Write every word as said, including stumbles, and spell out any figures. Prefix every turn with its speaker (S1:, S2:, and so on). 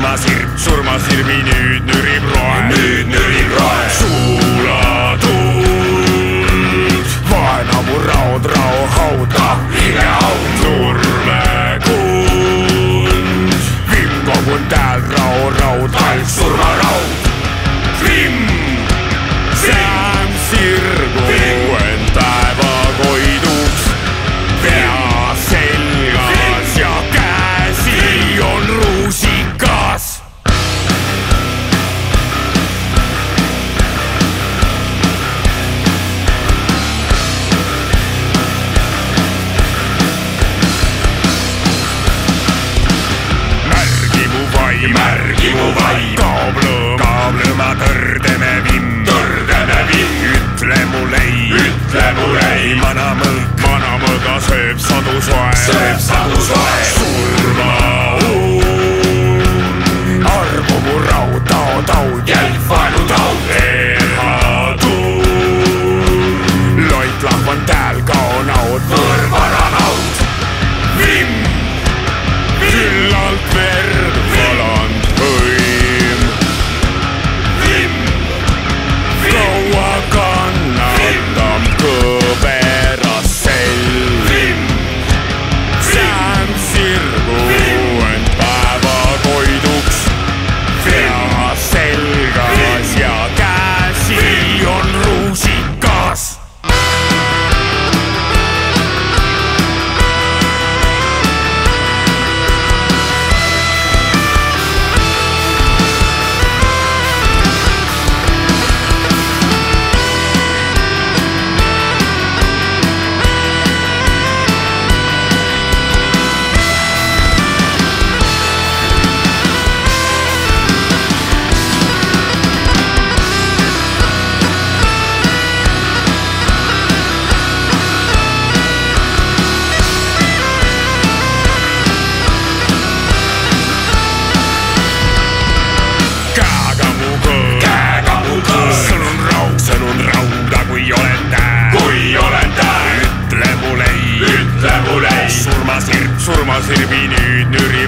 S1: surmasirb, surmasirbi nüüd nürib roe,
S2: nüüd nürib roe.
S1: Suulatuld vaena mu raud, rao hauda,
S2: hingehaud.
S1: Nurmekund vimm kogun täel, rao raud,
S2: talv surmaraud. Vimm,
S1: Säm sirgu end päeva koiduks, pea selgas ja käsi on ruusikas. Märgi mu vaim,
S2: märgi mu vaim.
S1: kaob lõõm, kaob lõõma tõrdeme vimm,
S2: tõrdeme vimm.
S1: ütle mul ei,
S2: ütle mul ei.
S1: mana mõõk, mana mõõga sööb sadu soe,
S2: sööb sadu soe.
S1: surmaun armu mu raud, tao taud,
S2: jälg vaenu taud.
S1: ehatud loit lahvan täel, kao naud,
S2: võõrvara naud. Vimm,
S1: küllalt verd valanud hõim,
S2: vimm,
S1: kaua kannatab kõveras selg.
S2: vimm,
S1: Säm sirgu end päeva koiduks, pea selgas ja käsi on ruusikas. Käega mu kõõr,
S2: käega mu kõõr.
S1: sõnun raud, sõnun rauda, kui olen tää.
S2: kui olen tää.
S1: ütle mul ei,
S2: ütle mul ei.
S1: surmasirb, surmasirbi nüüd nüri